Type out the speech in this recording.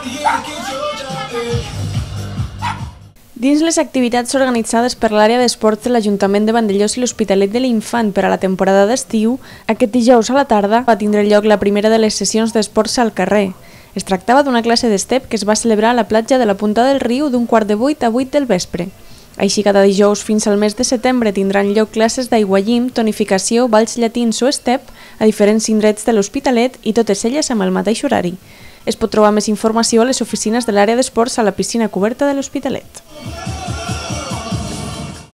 Dins les activitats organitzades per l'àrea d'esports de l'Ajuntament de Vandellòs i l'Hospitalet de l'Infant per a la temporada d'estiu, aquest dijous a la tarda va tindre lloc la primera de les sessions d'esports al carrer. Es tractava d'una classe d'estep que es va celebrar a la platja de la Punta del Riu d'un 7:15 a 8 del vespre. Així, cada dijous fins al mes de setembre tindran lloc classes d'aiguallim, tonificació, balls llatins o estep a diferents indrets de l'Hospitalet i totes elles amb el mateix horari. Es pot trobar més informació a les oficines de l'àrea d'esports a la piscina coberta de l'Hospitalet.